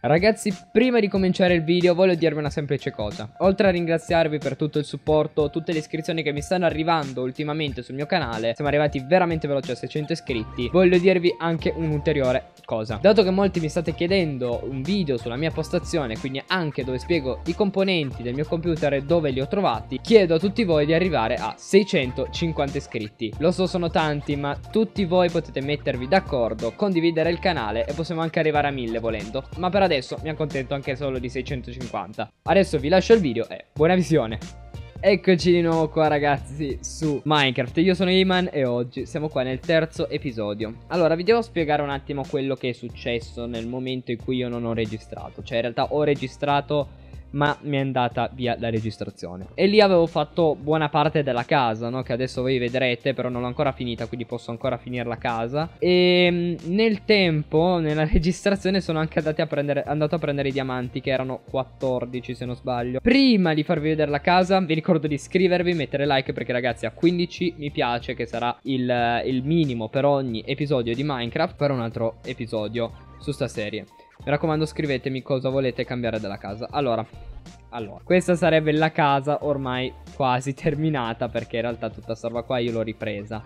Ragazzi, prima di cominciare il video voglio dirvi una semplice cosa. Oltre a ringraziarvi per tutto il supporto, tutte le iscrizioni che mi stanno arrivando ultimamente sul mio canale, siamo arrivati veramente veloci a 600 iscritti, voglio dirvi anche un'ulteriore cosa. Dato che molti mi state chiedendo un video sulla mia postazione, quindi anche dove spiego i componenti del mio computer e dove li ho trovati, chiedo a tutti voi di arrivare a 650 iscritti. Lo so, sono tanti, ma tutti voi potete mettervi d'accordo, condividere il canale e possiamo anche arrivare a 1000 volendo. Ma per adesso mi accontento anche solo di 650. Adesso vi lascio il video e buona visione. Eccoci di nuovo qua ragazzi su Minecraft. Io sono Iman e oggi siamo qua nel terzo episodio. Allora vi devo spiegare un attimo quello che è successo nel momento in cui io non ho registrato. Cioè in realtà ho registrato ma mi è andata via la registrazione. E lì avevo fatto buona parte della casa, no? Che adesso voi vedrete, però non l'ho ancora finita, quindi posso ancora finire la casa. E nel tempo, nella registrazione, sono anche andato a prendere i diamanti, che erano 14 se non sbaglio. Prima di farvi vedere la casa, vi ricordo di iscrivervi, mettere like, perché ragazzi a 15 mi piace, che sarà il minimo per ogni episodio di Minecraft, per un altro episodio su sta serie. Mi raccomando, scrivetemi cosa volete cambiare della casa. Allora, questa sarebbe la casa ormai quasi terminata, perché in realtà tutta sta roba qua io l'ho ripresa.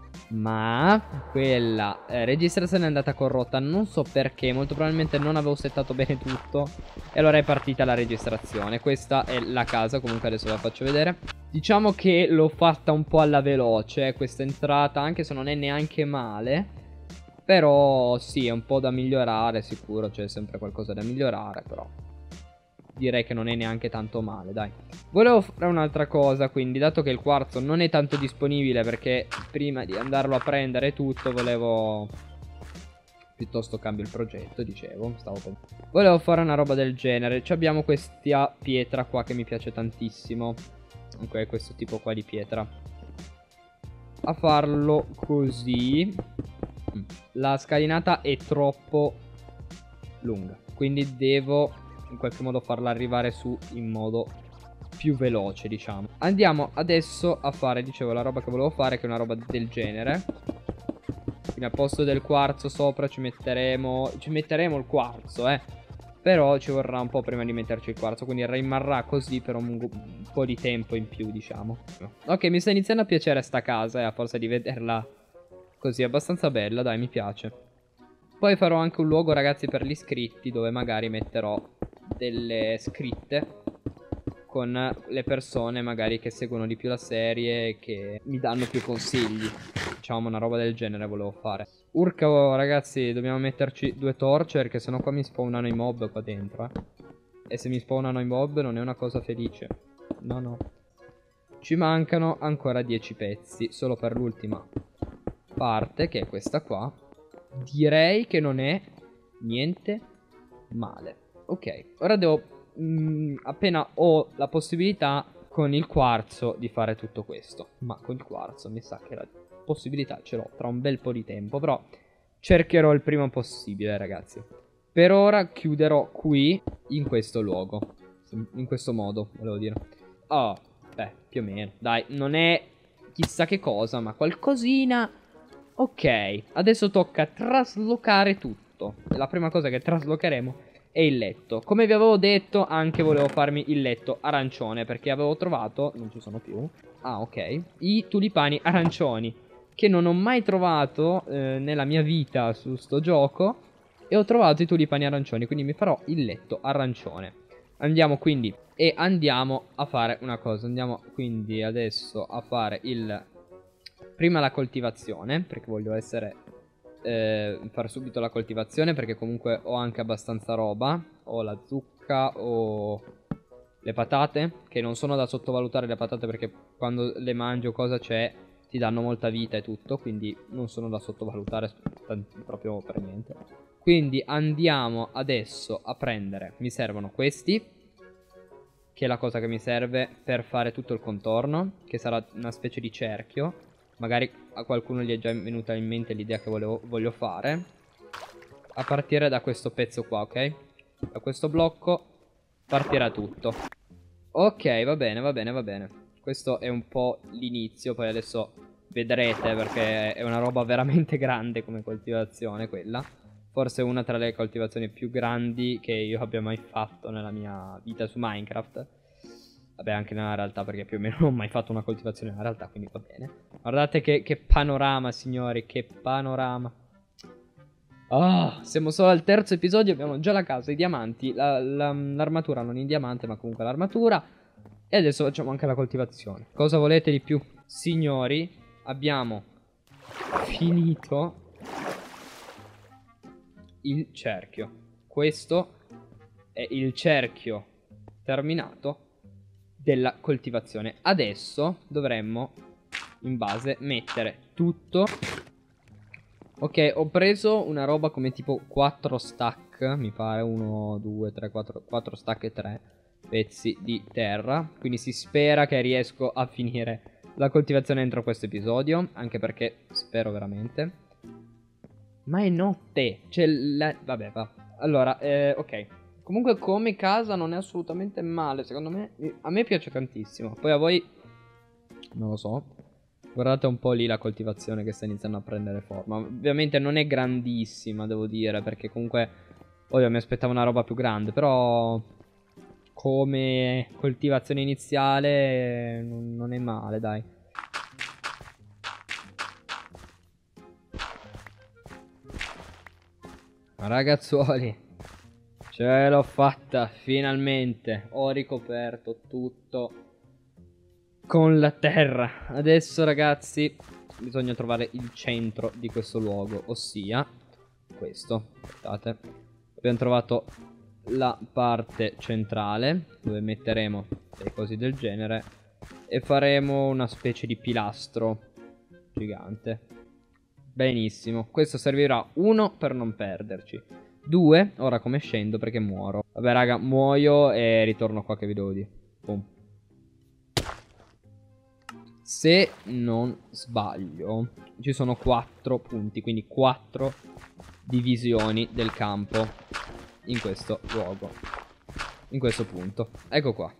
Ma quella registrazione è andata corrotta, non so perché, molto probabilmente non avevo settato bene tutto. E allora è partita la registrazione. Questa è la casa, comunque adesso la faccio vedere. Diciamo che l'ho fatta un po' alla veloce questa entrata, anche se non è neanche male. Però sì, è un po' da migliorare, sicuro, c'è sempre qualcosa da migliorare, però direi che non è neanche tanto male, dai. Volevo fare un'altra cosa, quindi, dato che il quarzo non è tanto disponibile, perché prima di andarlo a prendere tutto, volevo... Piuttosto cambio il progetto, dicevo, volevo fare una roba del genere. Ci abbiamo questa pietra qua che mi piace tantissimo. Ok, questo tipo qua di pietra. A farlo così... La scalinata è troppo lunga, quindi devo in qualche modo farla arrivare su in modo più veloce, diciamo. Andiamo adesso a fare, dicevo, la roba che volevo fare, che è una roba del genere. Quindi al posto del quarzo sopra ci metteremo il quarzo, però ci vorrà un po' prima di metterci il quarzo, quindi rimarrà così per un po' di tempo in più, diciamo. Ok, mi sta iniziando a piacere sta casa, a forza di vederla così, è abbastanza bella, dai, mi piace. Poi farò anche un luogo, ragazzi, per gli iscritti, dove magari metterò delle scritte con le persone magari che seguono di più la serie e che mi danno più consigli. Diciamo, una roba del genere volevo fare. Urca, oh, ragazzi, dobbiamo metterci 2 torce, perché sennò qua mi spawnano i mob qua dentro, E se mi spawnano i mob non è una cosa felice. No, no. Ci mancano ancora 10 pezzi, solo per l'ultima parte, che è questa qua. Direi che non è niente male. Ok, ora devo appena ho la possibilità con il quarzo di fare tutto questo. Ma con il quarzo mi sa che la possibilità ce l'ho tra un bel po' di tempo, però cercherò il prima possibile, ragazzi. Per ora chiuderò qui, in questo luogo, in questo modo, volevo dire. Oh, beh, più o meno. Dai, non è chissà che cosa, ma qualcosina. Ok, adesso tocca traslocare tutto. La prima cosa che traslocheremo è il letto. Come vi avevo detto, anche volevo farmi il letto arancione, perché avevo trovato, non ci sono più, ah ok, i tulipani arancioni, che non ho mai trovato nella mia vita su sto gioco. E ho trovato i tulipani arancioni, quindi mi farò il letto arancione. Andiamo quindi, e andiamo a fare una cosa. Andiamo quindi adesso a fare prima la coltivazione, perché voglio fare subito la coltivazione, perché comunque ho anche abbastanza roba. Ho la zucca, ho le patate, che non sono da sottovalutare le patate, perché quando le mangio cosa c'è, ti danno molta vita e tutto, quindi non sono da sottovalutare proprio per niente. Quindi andiamo adesso a prendere, mi servono questi, che è la cosa che mi serve per fare tutto il contorno, che sarà una specie di cerchio. Magari a qualcuno gli è già venuta in mente l'idea che voglio fare. A partire da questo pezzo qua, ok? Da questo blocco partirà tutto. Ok, va bene, va bene, va bene. Questo è un po' l'inizio, poi adesso vedrete, perché è una roba veramente grande come coltivazione quella. Forse una tra le coltivazioni più grandi che io abbia mai fatto nella mia vita su Minecraft. Vabbè, anche nella realtà, perché più o meno non ho mai fatto una coltivazione nella realtà, quindi va bene. Guardate che panorama, signori, che panorama. Oh, siamo solo al terzo episodio, abbiamo già la casa, i diamanti, l'armatura, non in diamante, ma comunque l'armatura. E adesso facciamo anche la coltivazione. Cosa volete di più? Signori, abbiamo finito il cerchio. Questo è il cerchio terminato della coltivazione. Adesso dovremmo in base mettere tutto. Ok, ho preso una roba come tipo 4 stack, mi pare 1, 2, 3, 4 stack e 3 pezzi di terra. Quindi si spera che riesco a finire la coltivazione entro questo episodio, anche perché spero veramente. Ma è notte, cioè vabbè, va. Allora, ok. Comunque come casa non è assolutamente male, secondo me. A me piace tantissimo. Poi a voi non lo so. Guardate un po' lì la coltivazione che sta iniziando a prendere forma. Ovviamente non è grandissima, devo dire, perché comunque ovvio mi aspettavo una roba più grande, però come coltivazione iniziale non è male, dai. Ragazzuoli, ce l'ho fatta, finalmente. Ho ricoperto tutto con la terra. Adesso, ragazzi, bisogna trovare il centro di questo luogo, ossia questo. Aspettate. Abbiamo trovato la parte centrale, dove metteremo delle cose del genere, e faremo una specie di pilastro gigante. Benissimo. Questo servirà, 1, per non perderci. 2, ora come scendo perché muoro. Vabbè, raga, muoio e ritorno qua che vi devo dire. Boom. Se non sbaglio, ci sono 4 punti, quindi 4 divisioni del campo in questo luogo, in questo punto. Ecco qua.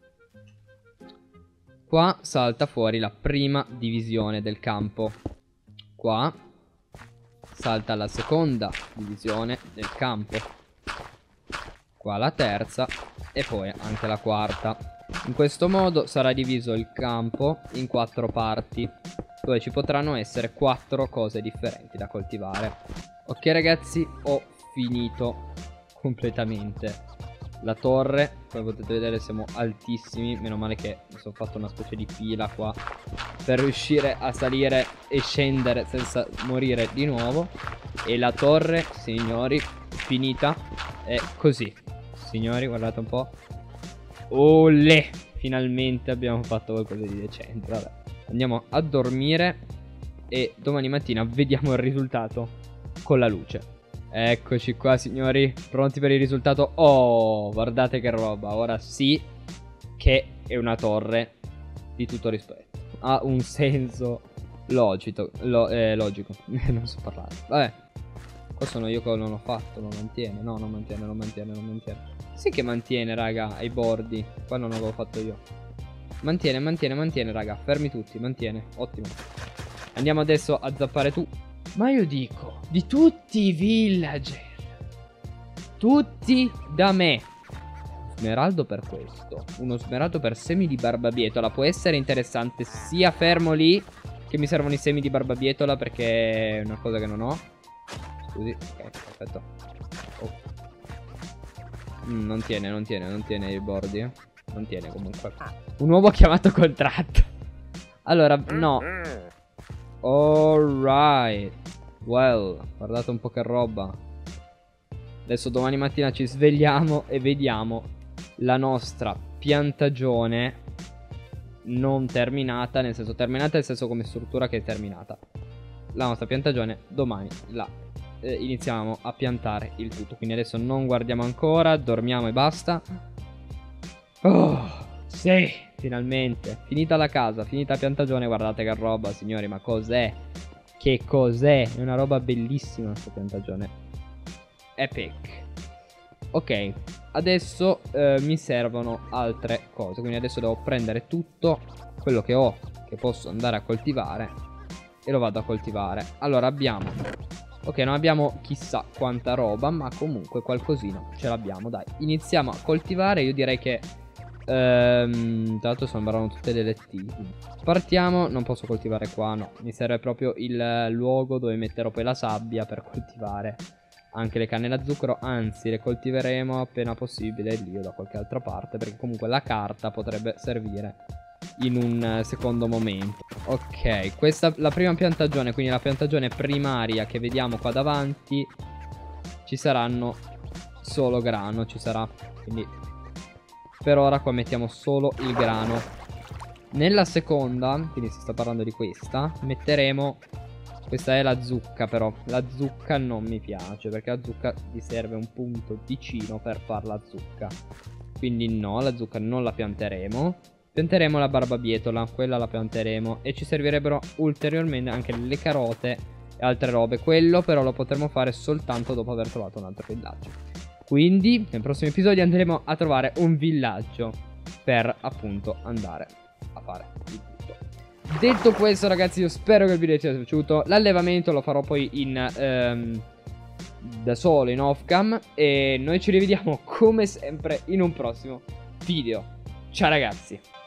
Qua salta fuori la prima divisione del campo. Qua salta la seconda divisione del campo. Qua la terza e poi anche la quarta. In questo modo sarà diviso il campo in 4 parti, dove ci potranno essere 4 cose differenti da coltivare. Ok ragazzi, ho finito completamente la torre. Come potete vedere siamo altissimi. Meno male che mi sono fatto una specie di fila qua per riuscire a salire e scendere senza morire di nuovo. E la torre, signori, finita. È così. Signori, guardate un po'. Olè! Finalmente abbiamo fatto qualcosa di decente. Vabbè, andiamo a dormire e domani mattina vediamo il risultato con la luce. Eccoci qua, signori, pronti per il risultato. Oh, guardate che roba. Ora sì che è una torre di tutto rispetto. Ha un senso logico. Logico. Non so parlare. Vabbè, qua sono io che non l'ho fatto. Lo mantiene. No, non mantiene, non mantiene, non mantiene. Sì che mantiene, raga, ai bordi. Qua non l'avevo fatto io. Mantiene, mantiene, mantiene, raga. Fermi tutti, mantiene. Ottimo. Andiamo adesso a zappare tu. Ma io dico, di tutti i villager, tutti da me. Smeraldo per questo. Uno smeraldo per semi di barbabietola. Può essere interessante sia fermo lì, che mi servono i semi di barbabietola, perché è una cosa che non ho. Scusi, ok, perfetto. Oh. Non tiene, non tiene, non tiene i bordi. Non tiene comunque. Un uovo chiamato contratto. Allora, no. Alright. Well, guardate un po' che roba. Adesso domani mattina ci svegliamo e vediamo la nostra piantagione non terminata. Nel senso terminata nel senso come struttura che è terminata. La nostra piantagione domani la iniziamo a piantare il tutto. Quindi adesso non guardiamo ancora, dormiamo e basta. Oh, sì, finalmente finita la casa, finita la piantagione. Guardate che roba, signori, ma cos'è? Che cos'è? È una roba bellissima questa piantagione. Epic. Ok, adesso mi servono altre cose. Quindi adesso devo prendere tutto quello che ho, che posso andare a coltivare, e lo vado a coltivare. Allora abbiamo Ok, non abbiamo chissà quanta roba, ma comunque qualcosina ce l'abbiamo, dai. Iniziamo a coltivare, io direi che... tra l'altro sembrano tutte le lettine. Partiamo, non posso coltivare qua, no. Mi serve proprio il luogo dove metterò poi la sabbia per coltivare anche le canne da zucchero. Anzi, le coltiveremo appena possibile lì o da qualche altra parte, perché comunque la carta potrebbe servire in un secondo momento. Ok, questa la prima piantagione, quindi la piantagione primaria che vediamo qua davanti. Ci saranno solo grano, ci sarà, quindi per ora qua mettiamo solo il grano. Nella seconda, quindi si sta parlando di questa, metteremo... Questa è la zucca però. La zucca non mi piace, perché la zucca ti serve un punto vicino per far la zucca. Quindi no, la zucca non la pianteremo. Pianteremo la barbabietola, quella la pianteremo. E ci servirebbero ulteriormente anche le carote e altre robe. Quello però lo potremo fare soltanto dopo aver trovato un altro villaggio. Quindi nel prossimo episodio andremo a trovare un villaggio per appunto andare a fare il tutto. Detto questo ragazzi, io spero che il video ti sia piaciuto. L'allevamento lo farò poi in da solo in off cam. E noi ci rivediamo come sempre in un prossimo video. Ciao ragazzi.